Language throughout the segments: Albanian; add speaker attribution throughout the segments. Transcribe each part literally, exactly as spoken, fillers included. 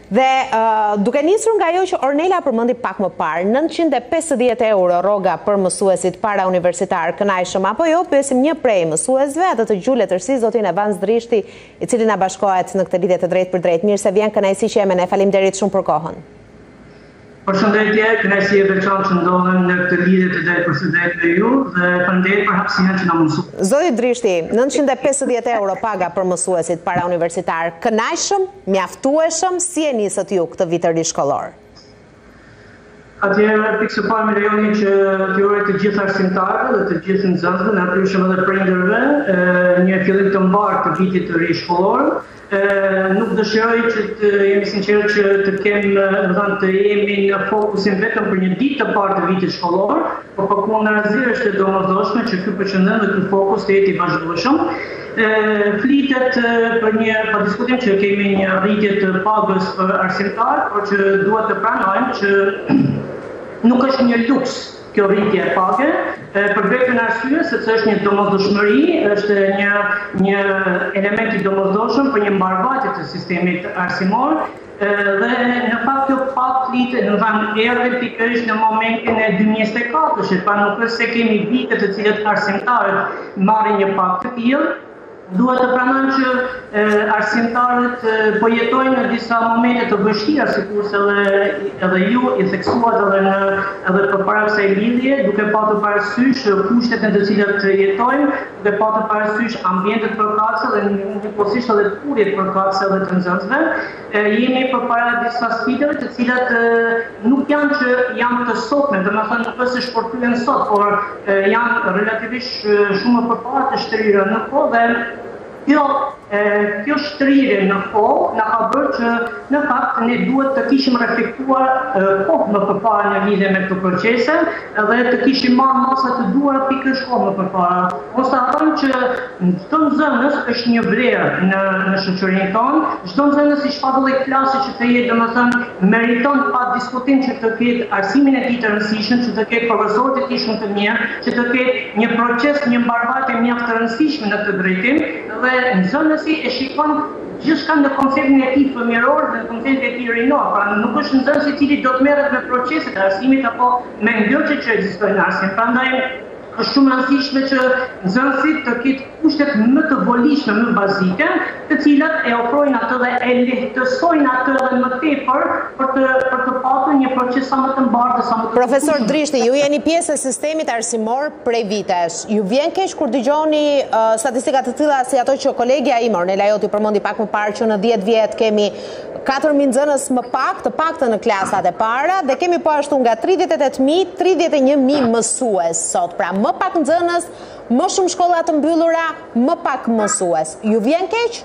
Speaker 1: Dhe uh, duke nisur nga ajo që Ornela përmendi pak më parë, nëntëqind e pesëdhjetë euro rroga për mësuesit para universitar, kënaqshëm apo jo? Pyesim një prej mësuesve, atë të gjuhë letërsi, zotin Evans Drishti, i cili na bashkohet në këtë lidhje të drejtë për drejtë. Mirë se vjen, kënaqësi që jemi ne. Faleminderit shumë për kohën.
Speaker 2: Përshëndetje, kënaqësi e veçantë që ndodhem në këtë lidhje të drejtë për së drejtë me ju dhe faleminderit për hapësirën që na mësuat.
Speaker 1: Zoti Drishti, nëntëqind e pesëdhjetë euro paga për mësuesit para universitar, kënaqshëm, mjaftueshëm, si e nisët ju këtë vit të ri shkollor?
Speaker 2: Atëherë, pikë së parë me lejoni që t'ju uroj të gjithë arsimtarëve dhe të gjithë nxënësve, na pryshëm edhe prindërve një fillim të mbarë të vitit të ri shkollor. Nuk dëshiroj që të jemi sinqerë që të kemë, të jemi në fokusin vetëm për një ditë të parë të vitit shkollor, por përkundërzi është e domosdoshme që ky përqendrim dhe ky fokus të jetë i vazhdueshëm. Flitet për një pa diskutim që kemi një rritje të pagës për arsimtar, por që duhet të pranojmë që nuk është një luks kjo rritje e page, për vetën arsye sepse është një domosdoshmëri, është një një element i domosdoshëm për një mbarvajtje të sistemit arsimor, dhe në fakt kjo pak flitet, në thënë erdhi pikërisht në momentin e dy mijë e njëzet e katërt, pa nuk është se kemi vite të cilët arsimtarët marrin një pak të tillë. Duhet të pranojmë që arsimtarët po jetojnë në disa momente të vështira, sikurse edhe edhe ju i theksuat edhe në edhe përpara kësaj lidhje, duke patur parasysh kushtet në të cilat jetojnë, duke patur parasysh ambientet përkatëse dhe njëkohësisht edhe turjet përkatëse dhe të nxënësve. Jemi përpara disa sfidave të cilat nuk janë që janë të sotme, domethënë nuk është se shpërthyen sot, por janë relativisht shumë më përpara të shtrirë në kohë dhe Kjo, kjo shtrirje në kohë na ka bërë që në fakt ne duhet të kishim reflektuar kohë më përpara në lidhje me këtë procese dhe të kishim marrë masa të duara pikërisht kohë më përpara. Mos ta harrojmë që çdo nxënës është një vlerë në në shoqërinë tonë, çdo nxënës i shpallë klase që të jetë domethënë meriton pa diskutim që të ketë arsimin e tij të rëndësishëm, që të ketë profesorët e tij shumë të mirë, që të ketë një proces, një mbarvajtje mjaft të rëndësishme në këtë drejtim dhe nxënësi e shikon gjithçka në konceptin e tij fëmijëror dhe në konceptin e tij rinor. Pra nuk është nxënësi i cili do të merret me proceset e arsimit apo me ngjyrë që ekzistojnë në arsim. Prandaj është shumë rëndësishme që nxënësit të ketë kushtet më të volishme, më bazike, të cilat e ofrojnë atë dhe e lehtësojnë atë dhe më tepër për të për të patur një proces sa më të mbarë dhe sa më të
Speaker 1: Profesor Drishti, ju jeni pjesë e sistemit arsimor prej vitesh. Ju vjen keq kur dëgjoni uh, statistika të tilla si ato që kolegja ime Ornela Joti përmendi pak më parë që në dhjetë vjet kemi katër mijë nxënës më pak, të paktën në klasat e para dhe kemi po ashtu nga tridhjetë e tetë mijë, tridhjetë e një mijë mësues sot. Pra më pak nxënës, më shumë shkolla të mbyllura, më pak mësues. Ju vjen keq?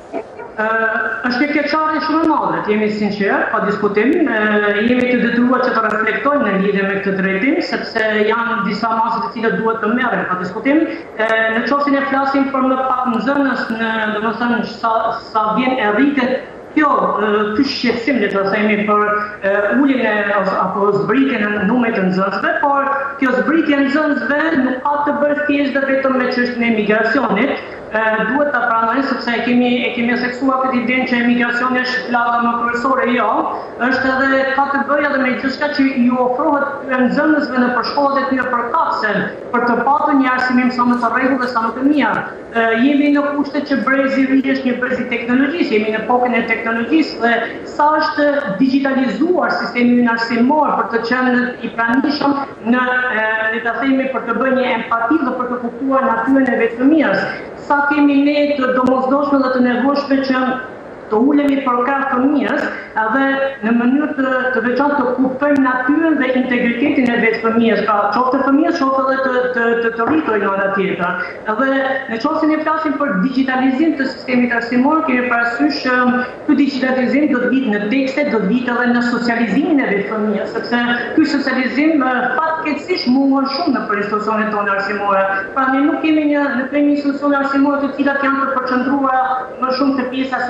Speaker 2: Uh, është një keqardhje shumë e madhe, të jemi sinqerë, pa diskutim, uh, jemi të detyruar që të reflektojmë në lidhje me këtë drejtim, sepse janë disa masë të cilët duhet të merren, pa diskutim. Uh, në çështjen e flasim për më pak nxënës, në domethënë sa sa vjen e rritet kjo ky shqetësim le të themi për uljen e apo zbritjen e numrit të nxënësve, por kjo zbritje e nxënësve nuk ka të bëjë thjesht vetëm me çështjen e migracionit. Duhet ta pranojmë sepse e kemi e kemi seksuar këtë idenë që emigracioni është plagë më kryesore, jo, është edhe ka të bëjë edhe me gjithçka që ju ofrohet nxënësve në shkollat e tyre përkatëse për të patur një arsimim sa më të rregullt dhe sa më të mirë. Jemi në kushtet që brezi i ri është një brez i teknologjisë, jemi në epokën e teknologjisë dhe sa është digitalizuar sistemi ynë arsimor për të qenë i pranishëm në le ta themi për të bërë një empati dhe për të kuptuar natyrën e vetë fëmijës. Sa kemi ne të domosdoshme dhe të nevojshme që të ulemi për krah fëmijës edhe në mënyrë të, të veçantë të kuptojmë natyrën dhe integritetin e vetë fëmijës, pra qoftë fëmijës, qoftë edhe të të të, të rritur në ana tjetër. Edhe në çështjen e flasim për digitalizim të sistemit arsimor, kemi parasysh ky digitalizim do të vitë në tekste, do të vitë edhe në socializimin e vetë fëmijës, sepse ky socializim fatkeqësisht mungon shumë në institucionet tona arsimore. Pra ne nuk kemi një në një institucione arsimore të cilat janë të përqendruara më shumë te pjesa e socializimit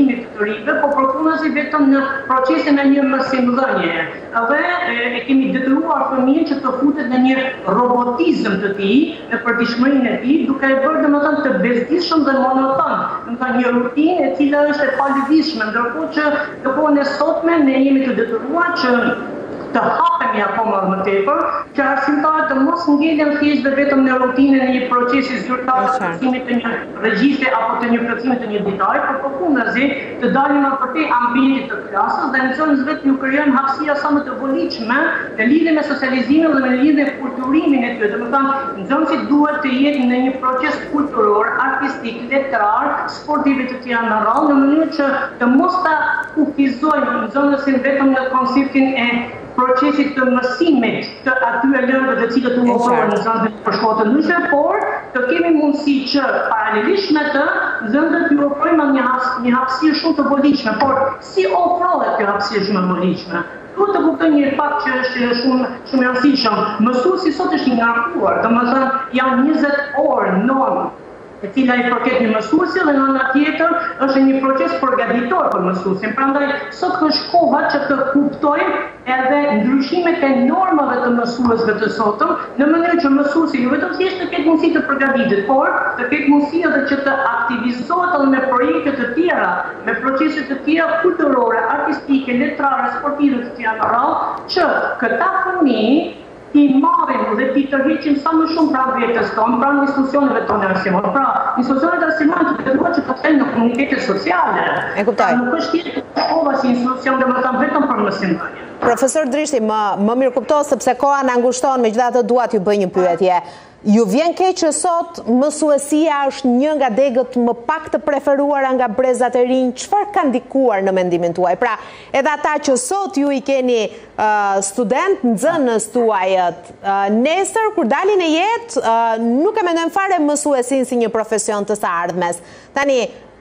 Speaker 2: socializimit të rive, po përpunësi vetëm në procesin e një mësimdhënie. Dhe e kemi detyruar fëmijën që të futet në një robotizëm të tij, në përditshmërinë e tij, duke e bërë domethënë të bezdishëm dhe monoton, domethënë një rutinë e cila është e palëvizshme, ndërkohë që në kohën e sotme ne jemi të detyruar që të hapemi akoma më tepër, që arsimtarët të mos ngelen thjesht dhe vetëm në rutinën e një procesi zyrtar të plotësimit të një regjistri apo të një plotësimi të një ditare, por përkundazi të dalim në përtej ambientit të klasës dhe nxënës vetë ju krijojmë hapësira sa më të volitshme në lidhje me socializimin dhe në lidhje me kulturimin e tyre. Domethënë, nxënësit duhet të jenë në një proces kulturor, artistik, letrar, sportiv të tjerë në radhë, në mënyrë që të mos ta kufizojmë nxënësin vetëm në konceptin e procesit të mësimit të atyre lëndëve të cilët u ofrohen në nxënësit për shkolla të ndryshme, por të kemi mundësi që paralelisht me të nxënësit ju ofrojmë një një hapësirë shumë të volitshme, por si ofrohet kjo hapësirë shumë e volitshme? Duhet të kuptoj një fakt që është shumë shumë i rëndësishëm. Mësuesi sot është i ngarkuar, domethënë janë njëzet orë normë e cila i përket një mësuesi dhe në ana tjetër është një proces përgatitor për mësuesin. Prandaj sot është koha që të kuptojmë edhe ndryshimet e normave të mësuesve të sotëm, në mënyrë që mësuesi jo vetëm thjesht të ketë mundësi të përgatitet, por të ketë mundësi edhe që të aktivizohet edhe me projekte të tjera, me procese të tjera kulturore, artistike, letrare, sportive të tjera në radhë, që këta fëmijë i marrim dhe ti tërheqim sa më shumë pranë vetes tonë, pranë institucioneve tona arsimore. Pra, institucionet arsimore të detyrohen që të kenë në komunitetet sociale.
Speaker 1: E kuptoj.
Speaker 2: Nuk është thjesht shkolla si institucion, domethënë vetëm për mësimdhënie.
Speaker 1: Profesor Drishti, më, më mirë kuptohet sepse koha na ngushton, megjithatë dua t'ju bëj një pyetje. Ju vjen keq që sot mësuesia është një nga degët më pak të preferuara nga brezat e rinj? Çfarë ka ndikuar në mendimin tuaj? Pra, edhe ata që sot ju i keni uh, student, nxënës tuajët, uh, nesër kur dalin në jetë, uh, nuk e mendojnë fare mësuesin si një profesion të së ardhmes. Tani,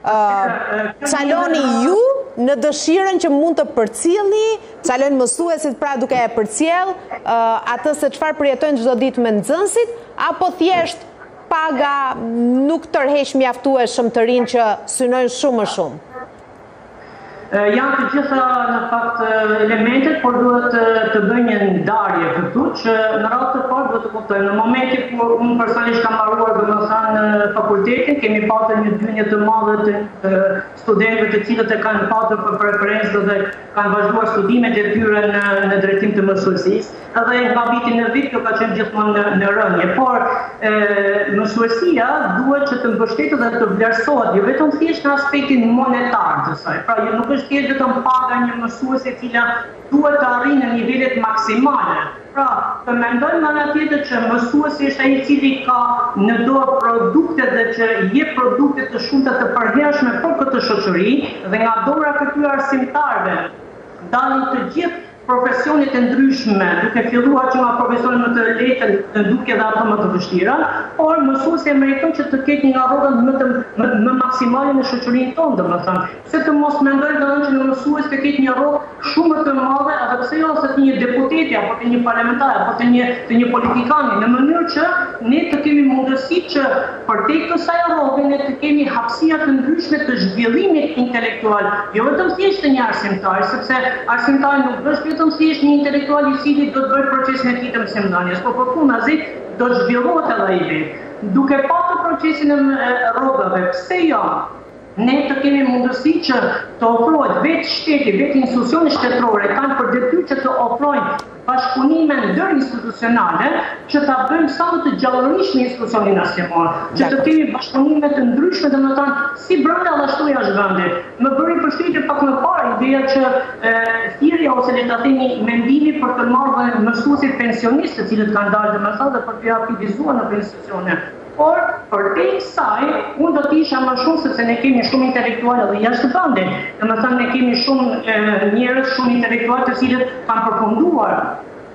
Speaker 1: uh, çaloni ju në dëshirën që mund të përcjellni, çalojnë mësuesit pra duke e përcjell uh, atë se çfarë përjetojnë çdo ditë me nxënësit, apo thjesht paga nuk tërheq mjaftueshëm të rinj që synojnë shumë më shumë?
Speaker 2: Janë të gjitha në fakt elementet, por duhet të bëj një ndarje këtu që në radhë të parë duhet të kuptojmë. Në momentin kur unë personalisht kam mbaruar domethënë fakultetin, kemi pasur një dynjë të madhe të studentëve të cilët e kanë pasur për preferencë dhe kanë vazhduar studimet e tyre në në drejtim të mësuesisë. Edhe nga viti në vit kjo ka qenë gjithmonë në, në rënje, por e, mësuesia duhet që të mbështetet dhe të vlerësohet, jo vetëm thjesht në aspektin monetar të saj. Pra, jo nuk është thjesht vetëm paga një mësuese e cila duhet të arrijë në nivelet maksimale. Pra, të mendojmë në anë tjetër që mësuesi është ai i cili ka në dorë produkte dhe që jep produkte të shumta të përhershme për këtë shoqëri dhe nga dora këtyre arsimtarëve dalin të gjithë profesionet e ndryshme, duke filluar që nga profesionet më të lehtë, duke dhe ato më të vështira, por mësuesi e meriton që të ketë një rrogën më të më, më maksimale në shoqërinë tonë, domethënë, se të mos mendojnë domethënë që në mësues të ketë një rrogë shumë më të madhe, edhe pse jo ose të një deputeti apo të një parlamentar apo të një të një politikani, në mënyrë që ne të kemi mundësi që përtej kësaj rroge ne të kemi hapësira të ndryshme të zhvillimit intelektual, jo vetëm thjesht të një arsimtari, sepse arsimtari nuk është vetëm thjesht një intelektual i cili do të bëjë procesin e tij të mësimdhënies, por përkundazi do të zhvillohet edhe ai vetë. Duke patur procesin e rrogave, pse jo? Ne të kemi mundësi që të ofrohet vetë shteti, vetë institucionet shtetërore kanë për detyrë që të ofrojnë bashkëpunime ndërinstitucionale që ta bëjmë sa më të gjallërisht institucionin arsimor, që të kemi bashkëpunime të ndryshme, domethënë si brenda dhe ashtu jashtë vendit. Më bëri përshtypje pak më parë ideja që thirrja ose le ta themi mendimi për të marrë mësuesit pensionistë, të cilët kanë dalë domethënë dhe për të aktivizuar në institucione. Por, përtej kësaj, unë do të isha më shumë sepse ne kemi shumë intelektuale dhe jashtë vendit. Domethënë ne kemi shumë njerëz shumë intelektual të cilët kanë përfunduar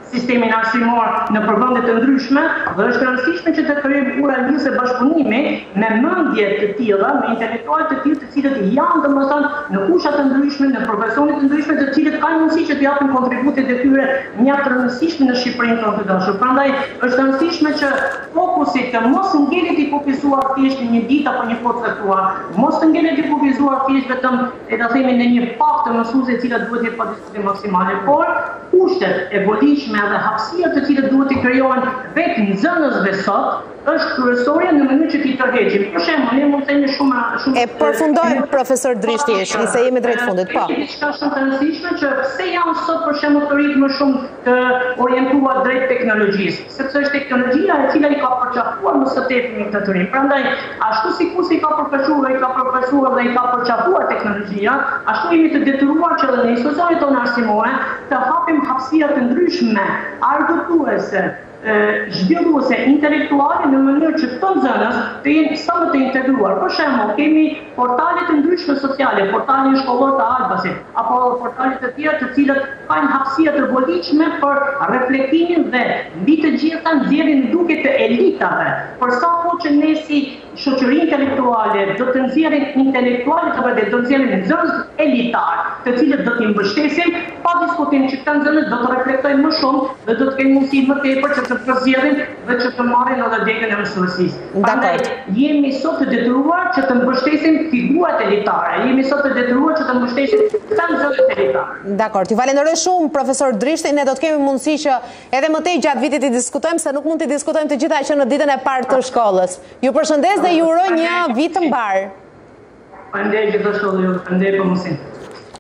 Speaker 2: sistemin arsimor në përvende të ndryshme dhe është e rëndësishme që të krijojmë pluralizëm bashkëpunimi me mendje të tilla, me intelektualë të tillë të cilët janë domethënë në fusha të ndryshme, në profesione të ndryshme, të cilët kanë mundësi që të japin kontributet e tyre mjaft të rëndësishme në Shqipërinë tonë të dashur. Prandaj është e rëndësishme që fokusi të mos ngelet i fokusuar thjesht në një ditë apo një kohë caktuar, mos të ngelet i fokusuar thjesht vetëm e ta themi në një pak të mësuesve të cilët duhet të jetë pa diskutim maksimale, por kushtet e volitshme dhe hapësirat të cilët duhet të krijohen vetë nxënësve sot është kryesorja në mënyrë që ti tërheqim. Për shembull, ne mund të themi shumë shumë
Speaker 1: E përfundojmë profesor Drishti, se jemi drejt fundit, po.
Speaker 2: Diçka shumë të rëndësishme që pse janë sot për shembull të rritë më shumë të orientuar drejt teknologjisë, sepse është teknologjia e cila i ka përqafuar më së tepëri këtë të rinj. Prandaj, ashtu sikur si ka përfaqësuar, i ka përfaqësuar dhe i ka përqafuar teknologjia, ashtu jemi të detyruar që edhe në institucionet tona arsimore të hapim hapësira të ndryshme, argëtuese, zhvilluese intelektuale në mënyrë që këto nxënës të jenë sa më të integruar. Për shembull, kemi portale të ndryshme sociale, portalin shkollor të Albasit, apo portale të tjera të cilët kanë hapësira të volitshme për reflektimin dhe mbi të gjitha nxjerrin duke të elitave. Për sa kohë që ne si shoqëri intelektuale do të nxjerrim intelektuale të vërtetë, do të nxjerrim nxënës elitar, të cilët do t'i mbështesim pa diskutim që këta nxënës do të reflektojnë më shumë dhe do të kenë mundësi më tepër që të përzjedhin dhe që të marrin edhe degën e mësuesisë. Prandaj jemi sot të detyruar që të mbështesim figurat elitare, jemi sot të detyruar që të mbështesim këta nxënës elitar.
Speaker 1: Dakor, ti falenderoj shumë profesor Drishti, ne do të kemi mundësi që edhe më tej gjatë vitit të diskutojmë, se nuk mund të diskutojmë të gjitha që në ditën e parë të shkollës. Ju përshëndes dhe ju uroj një vit të mbar.
Speaker 2: Faleminderit gjithashtu, ju faleminderit për mundësinë.